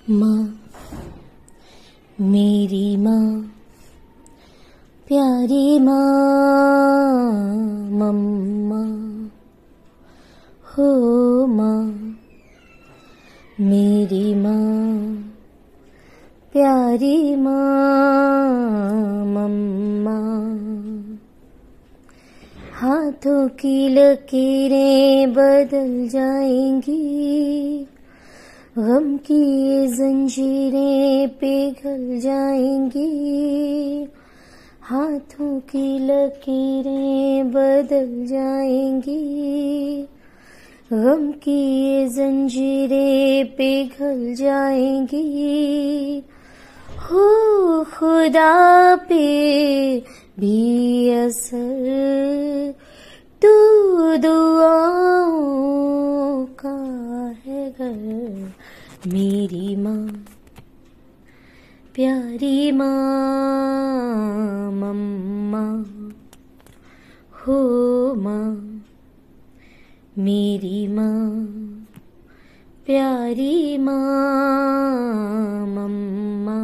माँ, मेरी माँ, प्यारी माँ, मम्मा हो माँ, मेरी माँ, प्यारी माँ, मम्मा। हाथों की लकीरें बदल जाएंगी, गम की ये जंजीरें पिघल जाएंगी। हाथों की लकीरें बदल जाएंगी, गम की ये जंजीरें पिघल जाएंगी। हो खुदा पे भी असर तू दुआओं का है घर। मेरी माँ, प्यारी माँ, मम्मा हो माँ, मेरी माँ, प्यारी माँ, मम्मा।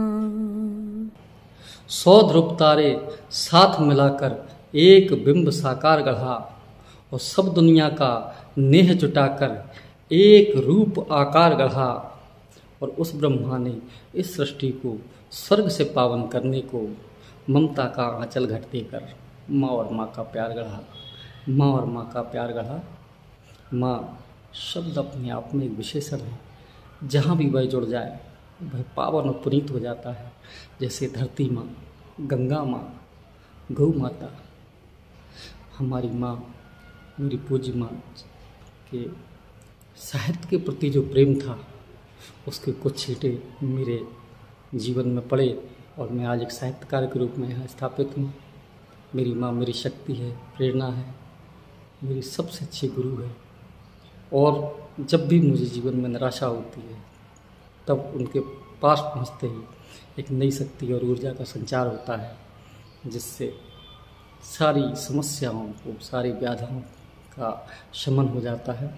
100 ध्रुव तारे साथ मिलाकर एक बिंब साकार गढ़ा, और सब दुनिया का नेह जुटाकर एक रूप आकार गढ़ा। और उस ब्रह्मा ने इस सृष्टि को स्वर्ग से पावन करने को ममता का आंचल घट देकर माँ और माँ का प्यार गढ़ा। माँ और माँ का प्यार गढ़ा। माँ शब्द अपने आप में एक विशेषण है। जहाँ भी वह जुड़ जाए वह पावन और पुनीत हो जाता है। जैसे धरती माँ, गंगा माँ, गौ माता। हमारी माँ, मेरी पूज्य माँ के साहित्य के प्रति जो प्रेम था, उसके कुछ छींटे मेरे जीवन में पड़े और मैं आज एक साहित्यकार के रूप में यहाँ स्थापित हूँ। मेरी माँ मेरी शक्ति है, प्रेरणा है, मेरी सबसे अच्छी गुरु है। और जब भी मुझे जीवन में निराशा होती है, तब उनके पास पहुँचते ही एक नई शक्ति और ऊर्जा का संचार होता है, जिससे सारी समस्याओं को, सारी व्याधियों का शमन हो जाता है।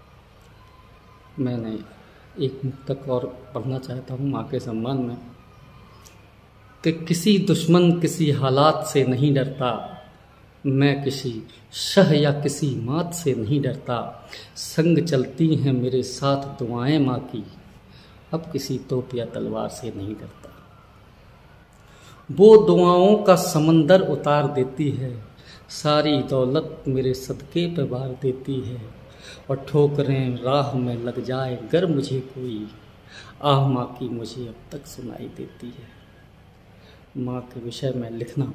मैंने एक मुक्तक और पढ़ना चाहता हूँ माँ के सम्मान में कि किसी दुश्मन किसी हालात से नहीं डरता, मैं किसी शह या किसी मात से नहीं डरता। संग चलती हैं मेरे साथ दुआएं माँ की, अब किसी तोप या तलवार से नहीं डरता। वो दुआओं का समंदर उतार देती है, सारी दौलत मेरे सदके पे वार देती है। और ठोकरें राह में लग जाए गर मुझे कोई, आह माँ की मुझे अब तक सुनाई देती है। माँ के विषय में लिखना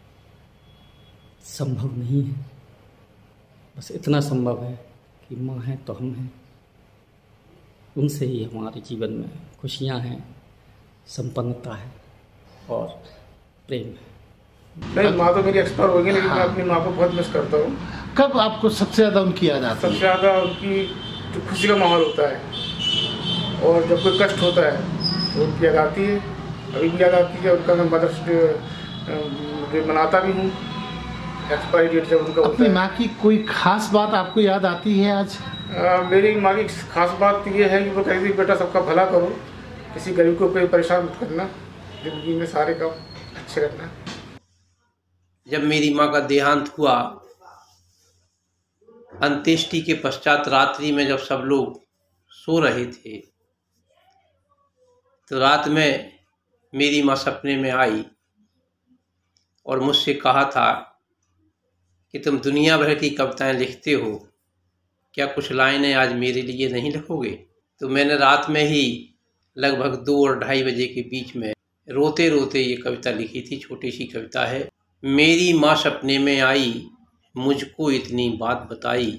संभव नहीं है, बस इतना संभव है कि माँ है तो हम हैं। उनसे ही हमारे जीवन में खुशियाँ हैं, संपन्नता है और प्रेम है। नहीं, माँ तो मेरी एक्सपायर हो गई, लेकिन मैं अपनी माँ को बहुत मिस करता हूँ। कब आपको सबसे ज़्यादा उनकी याद आती है? सबसे ज़्यादा उनकी जो खुशी का माहौल होता है और जब कोई कष्ट होता है तो उनकी याद आती है। अभी भी याद आती है। उनका मैं मदर्स डे मनाता भी हूँ, एक्सपायरी डेट जब उनका होता है। अपनी माँ की कोई खास बात आपको याद आती है आज? मेरी माँ की खास बात ये है कि वो कहती थी, बेटा सबका भला करो, किसी गरीब को कोई परेशान मत करना, जिंदगी में सारे काम अच्छे करना। जब मेरी माँ का देहांत हुआ, अंत्येष्टि के पश्चात रात्रि में जब सब लोग सो रहे थे, तो रात में मेरी माँ सपने में आई और मुझसे कहा था कि तुम दुनिया भर की कविताएं लिखते हो, क्या कुछ लाइनें आज मेरे लिए नहीं लिखोगे? तो मैंने रात में ही लगभग 2 और 2:30 बजे के बीच में रोते रोते ये कविता लिखी थी। छोटी सी कविता है। मेरी माँ सपने में आई, मुझको इतनी बात बताई।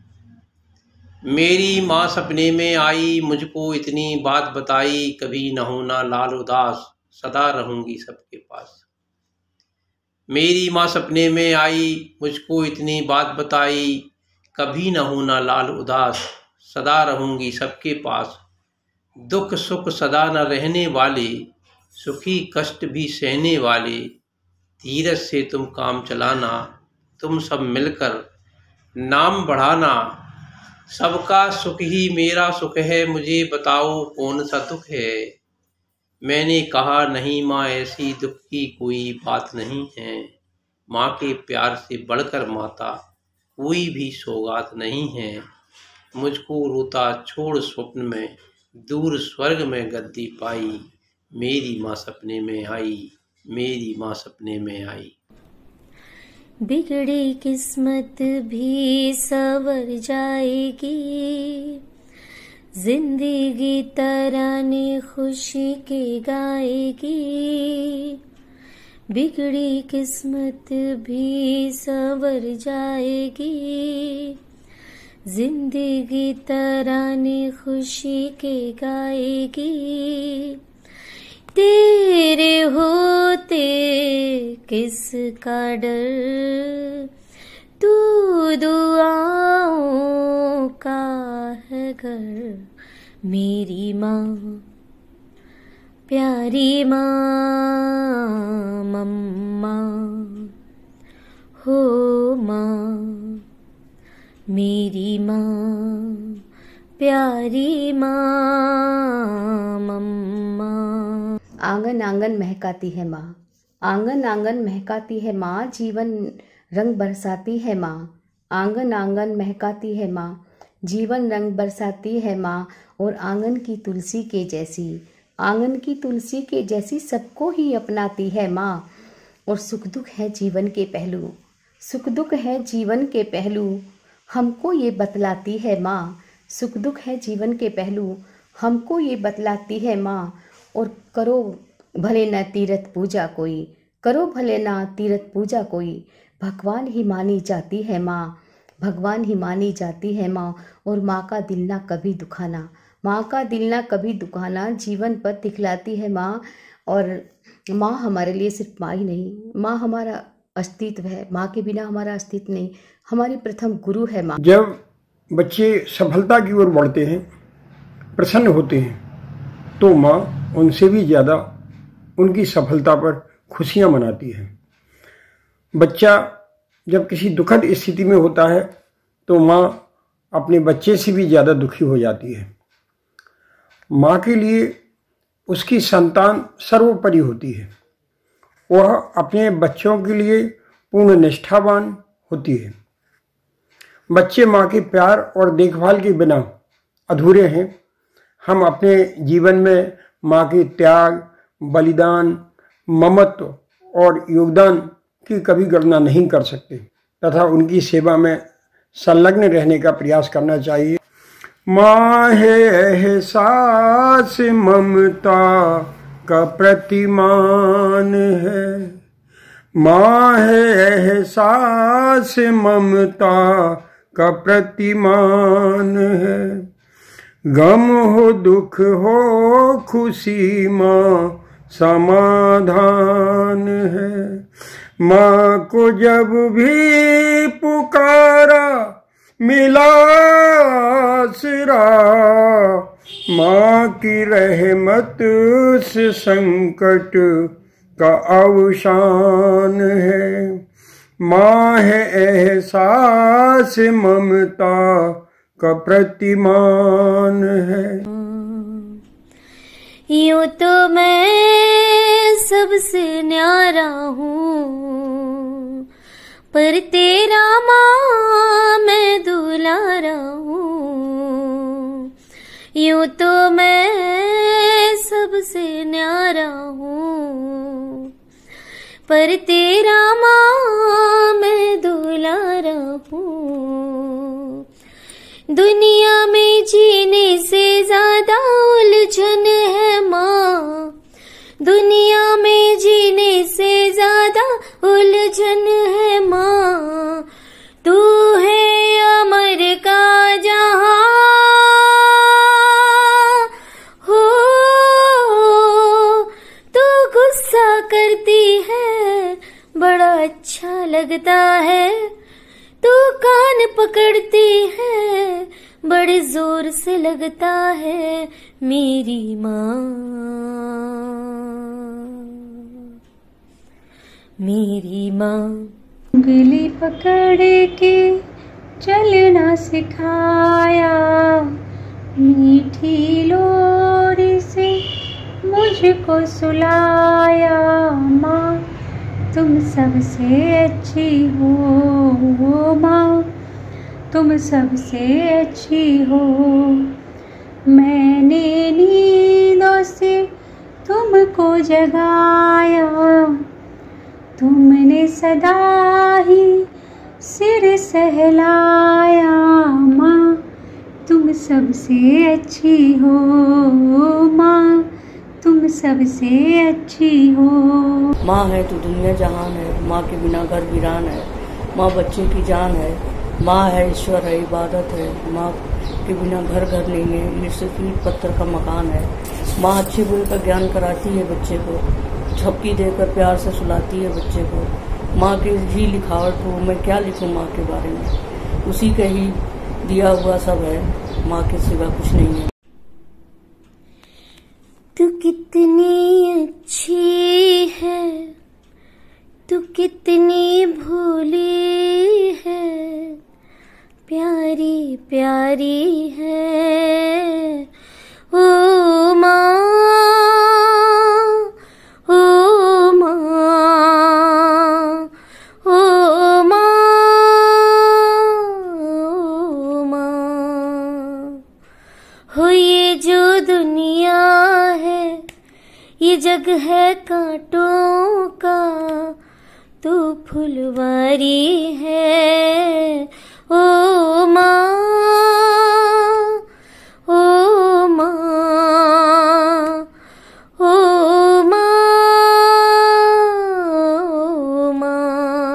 मेरी माँ सपने में आई, मुझको इतनी बात बताई। कभी न होना लाल उदास, सदा रहूंगी सबके पास। मेरी माँ सपने में आई, मुझको इतनी बात बताई। कभी न होना लाल उदास, सदा रहूंगी सबके पास। दुख सुख सदा न रहने वाले, सुखी कष्ट भी सहने वाले। धीरज से तुम काम चलाना, तुम सब मिलकर नाम बढ़ाना। सबका सुख ही मेरा सुख है, मुझे बताओ कौन सा दुख है। मैंने कहा नहीं माँ, ऐसी दुख की कोई बात नहीं है। माँ के प्यार से बढ़कर माता कोई भी सौगात नहीं है। मुझको रोता छोड़ स्वप्न में, दूर स्वर्ग में गद्दी पाई। मेरी माँ सपने में आई, मेरी माँ सपने में आई। बिगड़ी किस्मत भी संवर जाएगी, जिंदगी तराने खुशी के गाएगी। बिगड़ी किस्मत भी संवर जाएगी, जिंदगी तराने खुशी के गाएगी। तेरे होते किसका डर, तू दुआओं का है घर। मेरी माँ प्यारी माँ, मम्मा हो माँ, मेरी माँ प्यारी माँ, मम्मा। आंगन आंगन महकाती है माँ, आंगन आंगन महकाती है माँ, जीवन रंग बरसाती है माँ। आंगन आंगन महकाती है माँ, जीवन रंग बरसाती है माँ। और आंगन की तुलसी के जैसी, आंगन की तुलसी के जैसी सबको ही अपनाती है माँ। और सुख दुख है जीवन के पहलू, सुख दुख है जीवन के पहलू, हमको ये बतलाती है माँ। सुख दुख है जीवन के पहलू, हमको ये बतलाती है माँ। और करो भले ना तीर्थ पूजा कोई, करो भले ना तीर्थ पूजा कोई, भगवान ही मानी जाती है माँ, भगवान ही मानी जाती है माँ। और माँ का दिल ना कभी दुखाना, माँ का दिल ना कभी दुखाना, जीवन पर दिखलाती है माँ। और माँ हमारे लिए सिर्फ माँ ही नहीं, माँ हमारा अस्तित्व है, माँ के बिना हमारा अस्तित्व नहीं, हमारी प्रथम गुरु है माँ। जब बच्चे सफलता की ओर बढ़ते हैं, प्रसन्न होते हैं, तो माँ उनसे भी ज़्यादा उनकी सफलता पर खुशियाँ मनाती है। बच्चा जब किसी दुखद स्थिति में होता है तो माँ अपने बच्चे से भी ज़्यादा दुखी हो जाती है। माँ के लिए उसकी संतान सर्वोपरि होती है, वह अपने बच्चों के लिए पूर्ण निष्ठावान होती है। बच्चे माँ के प्यार और देखभाल के बिना अधूरे हैं। हम अपने जीवन में माँ के त्याग, बलिदान, ममत्व और योगदान की कभी गणना नहीं कर सकते तथा उनकी सेवा में संलग्न रहने का प्रयास करना चाहिए। माँ है एहसास ममता का प्रतिमान है, माँ है एहसास ममता का प्रतिमान है। गम हो दुख हो खुशी माँ समाधान है। माँ को जब भी पुकारा मिला आसरा, माँ की रहमत से संकट का अवसान है। माँ है एहसास ममता का प्रतिमान है। यूं तो मैं सबसे न्यारा हूँ, पर तेरा माँ मैं दुलारा हूँ। यूं तो मैं सबसे न्यारा हूँ, पर तेरा माँ मैं दुलारा हूँ। दुनिया में जीने से ज्यादा उलझन है माँ, दुनिया में जीने से ज्यादा उलझन है माँ। तू है अमर का जहां हो, तू गुस्सा करती है बड़ा अच्छा लगता है, तू कान पकड़ती है बड़े जोर से लगता है। मेरी माँ, मेरी माँ उंगली पकड़ के चलना सिखाया, मीठी लोरी से मुझको सुलाया। माँ तुम सबसे अच्छी हो, माँ तुम सबसे अच्छी हो। मैंने नींदों से तुमको जगाया, तुमने सदा ही सिर सहलाया। माँ तुम सबसे अच्छी हो, माँ तुम सबसे अच्छी हो। माँ है तो दुनिया जहान है, माँ के बिना घर वीरान है। माँ बच्चे की जान है, माँ है ईश्वर है, इबादत है। माँ के बिना घर नहीं है, ये सिर्फ ईंट पत्थर का मकान है। माँ अच्छे बुरे का ज्ञान कराती है बच्चे को, झपकी देकर प्यार से सुलाती है बच्चे को। माँ की ही लिखावट हो, मैं क्या लिखूँ माँ के बारे में, उसी का ही दिया हुआ सब है, माँ के सिवा कुछ नहीं है। तू कितनी अच्छी है, तू कितनी भोली है, प्यारी प्यारी है ओ माँ, ओ माँ, ओ माँ, ओ माँ। हो ये जो दुनिया है, ये जग है कांटों का, तू फुलवारी है ओ माँ, ओ माँ, ओ माँ, ओ माँ।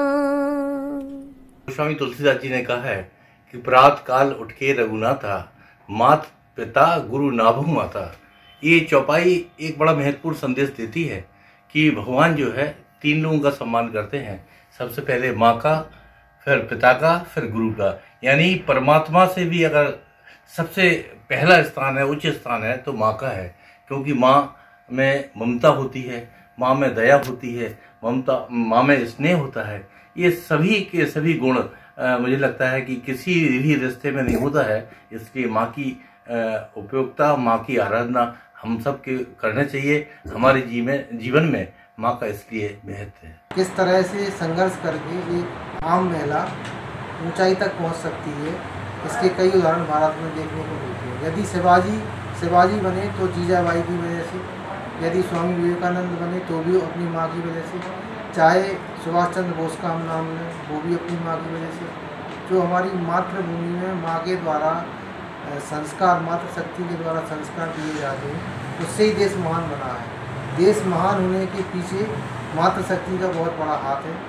स्वामी तुलसीदास जी ने कहा है कि प्रात काल उठ के रघुनाथा, मात पिता गुरु नाभु माता। ये चौपाई एक बड़ा महत्वपूर्ण संदेश देती है कि भगवान जो है 3 लोगों का सम्मान करते हैं। सबसे पहले माँ का, फिर पिता का, फिर गुरु का। यानी परमात्मा से भी अगर सबसे पहला स्थान है, उच्च स्थान है, तो माँ का है। क्योंकि माँ में ममता होती है, माँ में दया होती है, माँ में स्नेह होता है। ये सभी के सभी गुण मुझे लगता है कि किसी भी रिश्ते में नहीं होता है। इसलिए माँ की उपयोगिता, माँ की आराधना हम सब के करना चाहिए। हमारे जीवन में माँ का इसलिए महत्व है। किस तरह से संघर्ष करके एक आम महिला ऊंचाई तक पहुंच सकती है, इसके कई उदाहरण भारत में देखने को मिलते हैं। यदि शिवाजी बने तो जीजाबाई की वजह से, यदि स्वामी विवेकानंद बने तो भी अपनी माँ की वजह से, चाहे सुभाष चंद्र बोस का हम नाम लें वो भी अपनी माँ की वजह से। जो हमारी मातृभूमि में माँ के द्वारा संस्कार, मातृशक्ति के द्वारा संस्कार दिए जाते हैं, उससे ही देश महान बना है। देश महान होने के पीछे मातृशक्ति का बहुत बड़ा हाथ है।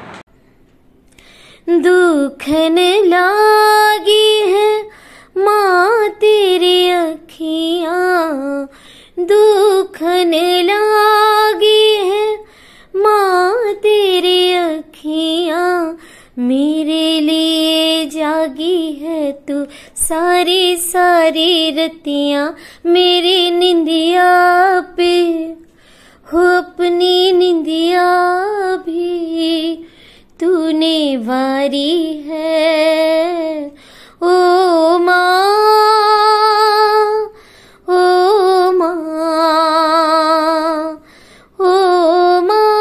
दुखन लागी है माँ तेरी अखियाँ, दुखन लागी है माँ तेरी अखियाँ, मेरे लिए जागी है तू सारी सारी रतियाँ। मेरी निंदिया पे हो अपनी निंदिया भी तूने वारी है ओ माँ, ओ माँ, ओ माँ,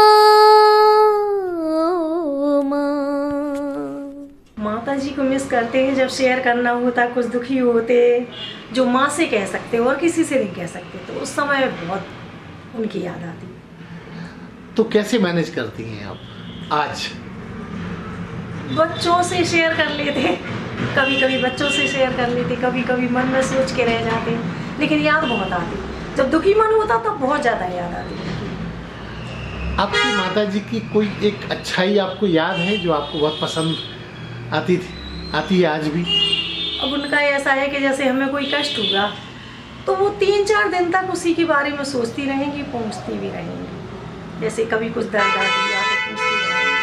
ओ माँ। माता जी को मिस करते हैं। जब शेयर करना होता, कुछ दुखी होते, जो माँ से कह सकते और किसी से नहीं कह सकते, तो उस समय बहुत उनकी याद आती। तो कैसे मैनेज करती हैं आप आज? बच्चों से शेयर कर लेते, कभी कभी बच्चों से शेयर कर लेते, कभी कभी मन में सोच के रह जाते, लेकिन याद बहुत आती। जब दुखी मन होता तब बहुत ज़्यादा याद आती। आपकी माता जी की कोई एक अच्छाई आपको याद है जो आपको बहुत पसंद आती है आज भी? अब उनका ऐसा है कि जैसे हमें कोई कष्ट हुआ तो वो 3-4 दिन तक उसी के बारे में सोचती रहेंगी, पहुँचती भी रहेंगी। जैसे कभी कुछ दर्द आ गया तो पूछती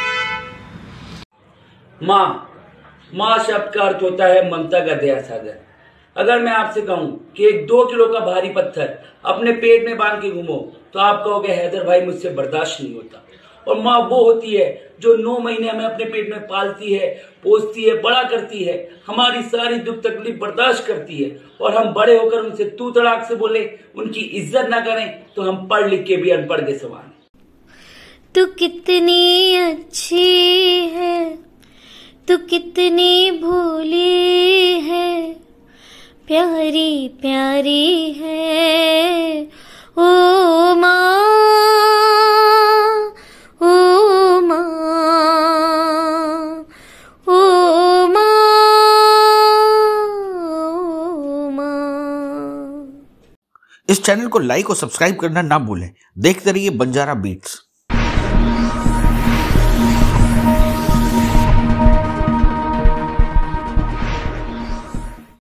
रहेंगी। माँ शब्द का अर्थ होता है ममता का दया सागर। अगर मैं आपसे कहूँ कि एक 2 किलो का भारी पत्थर अपने पेट में बांध के घूमो तो आप कहोगे हैदर भाई मुझसे बर्दाश्त नहीं होता। और माँ वो होती है जो 9 महीने हमें अपने पेट में पालती है, पोसती है, बड़ा करती है, हमारी सारी दुख तकलीफ बर्दाश्त करती है। और हम बड़े होकर उनसे तू तड़ाक से बोले, उनकी इज्जत ना करें तो हम पढ़ लिख के भी अनपढ़ के समान हैं। तू कितनी अच्छी है, तू कितनी भोली है, प्यारी प्यारी है ओ माँ, ओ माँ, ओ माँ, ओ माँ। इस चैनल को लाइक और सब्सक्राइब करना ना भूलें। देखते रहिए बंजारा बीट्स।